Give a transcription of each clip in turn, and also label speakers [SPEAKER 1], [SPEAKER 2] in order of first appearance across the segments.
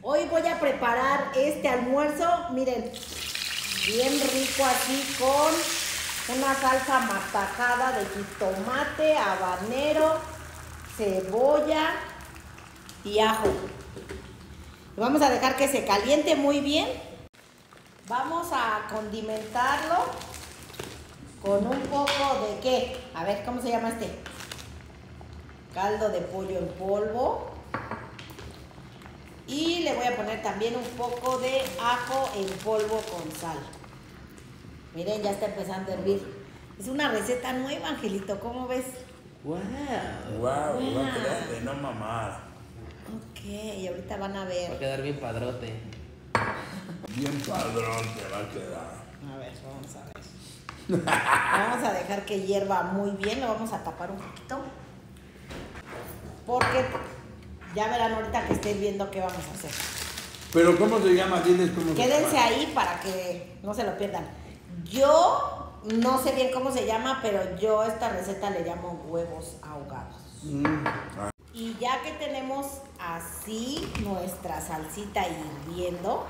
[SPEAKER 1] Hoy voy a preparar este almuerzo, miren, bien rico así con una salsa matacada de jitomate, habanero, cebolla y ajo. Vamos a dejar que se caliente muy bien. Vamos a condimentarlo con un poco de ¿qué? A ver, ¿cómo se llama este? Caldo de pollo en polvo. Y le voy a poner también un poco de ajo en polvo con sal. Miren, ya está empezando a hervir. Es una receta nueva, Angelito, ¿cómo ves?
[SPEAKER 2] Wow, va a quedar de no mamar.
[SPEAKER 1] Ok, y ahorita van a ver.
[SPEAKER 3] Va a quedar bien padrote.
[SPEAKER 2] Bien padrón te va a quedar.
[SPEAKER 1] A ver, vamos a ver. Vamos a dejar que hierva muy bien, lo vamos a tapar un poquito. Porque ya verán ahorita que estén viendo qué vamos a hacer.
[SPEAKER 2] Pero ¿cómo se llama? Diles cómo se llama.
[SPEAKER 1] Quédense ahí para que no se lo pierdan. Yo no sé bien cómo se llama, pero yo a esta receta le llamo huevos ahogados. Y ya que tenemos así nuestra salsita hirviendo.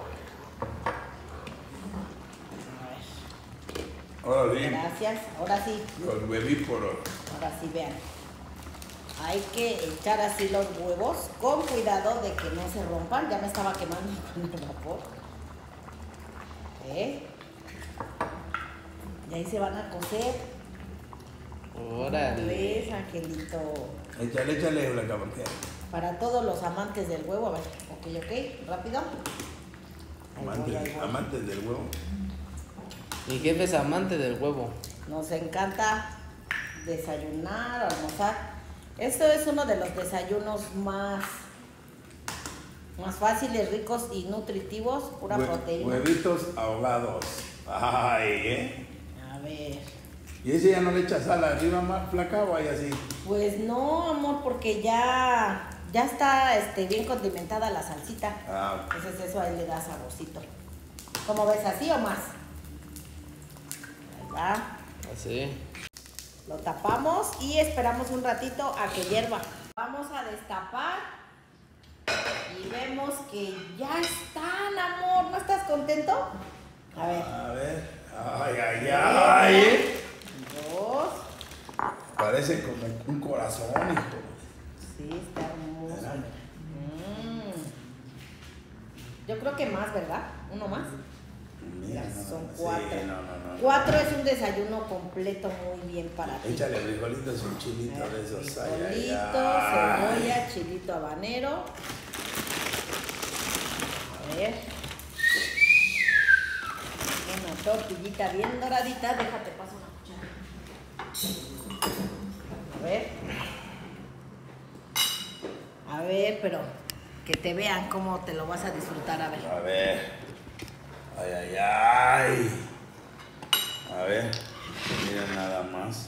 [SPEAKER 2] Ahora sí.
[SPEAKER 1] Gracias. Ahora sí.
[SPEAKER 2] Los huevíporos.
[SPEAKER 1] Ahora sí, vean. Hay que echar así los huevos con cuidado de que no se rompan. Ya me estaba quemando con el vapor. Y ahí se van a cocer.
[SPEAKER 3] Órale.
[SPEAKER 1] ¿Ves, Angelito?
[SPEAKER 2] Échale la camarera.
[SPEAKER 1] Para todos los amantes del huevo, a ver. Ok, rápido. Ahí voy.
[SPEAKER 2] Amantes del huevo.
[SPEAKER 3] Mi jefe es amante del huevo.
[SPEAKER 1] Nos encanta desayunar, almorzar. Esto es uno de los desayunos más fáciles, ricos y nutritivos, pura proteína.
[SPEAKER 2] Huevitos ahogados. Ay,
[SPEAKER 1] A ver.
[SPEAKER 2] ¿Y ese ya no le echa sal arriba más flaca o ahí así?
[SPEAKER 1] Pues no, amor, porque ya está bien condimentada la salsita.
[SPEAKER 2] Ah,
[SPEAKER 1] Entonces eso ahí le da saborcito. ¿Cómo ves, así o más? Ahí va.
[SPEAKER 3] Así.
[SPEAKER 1] Lo tapamos y esperamos un ratito a que hierva. Vamos a destapar y vemos que ya están, amor. ¿No estás contento? A ver.
[SPEAKER 2] a ver. Ay.
[SPEAKER 1] Dos.
[SPEAKER 2] Parece como un corazón, hijo.
[SPEAKER 1] Sí, está hermoso. Yo creo que más, ¿verdad? ¿Uno más?
[SPEAKER 2] Mira,
[SPEAKER 1] Son 4.
[SPEAKER 2] Sí, no.
[SPEAKER 1] 4 es un desayuno completo muy bien para ti.
[SPEAKER 2] Échale frijolitos, un chilito de esos.
[SPEAKER 1] Frijolito, cebolla, chilito habanero. A ver. Una tortillita bien doradita. Déjate paso una cuchara. A ver, pero que te vean cómo te lo vas a disfrutar. A ver.
[SPEAKER 2] A ver. Ay. A ver. Mira nada más.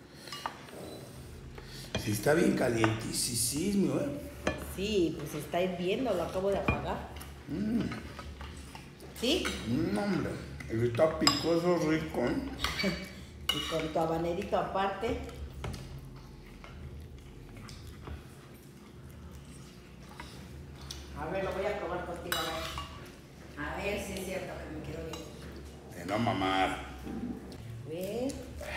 [SPEAKER 2] Sí, está bien calientísimo,
[SPEAKER 1] Sí, pues está hirviendo, lo acabo de apagar. ¿Sí?
[SPEAKER 2] Hombre, está picoso, rico.
[SPEAKER 1] Y con tu habanerito aparte. A ver, lo voy a probar contigo, a ver si es cierto que me quedó bien.
[SPEAKER 2] De no mamar.
[SPEAKER 1] ¿Ves?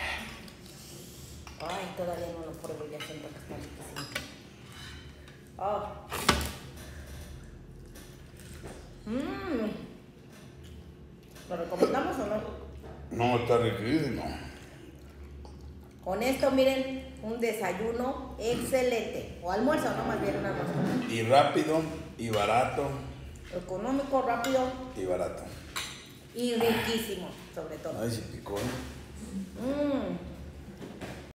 [SPEAKER 1] Ay, todavía no lo pruebo, ya siento que está riquísimo. Oh. ¿Lo recomendamos o no?
[SPEAKER 2] No, está riquísimo.
[SPEAKER 1] Con esto, miren, un desayuno excelente. O almuerzo, no, más bien un almuerzo.
[SPEAKER 2] Y rápido, y barato.
[SPEAKER 1] Económico, rápido.
[SPEAKER 2] Y barato.
[SPEAKER 1] Y riquísimo, sobre todo.
[SPEAKER 2] Ay, sí picó.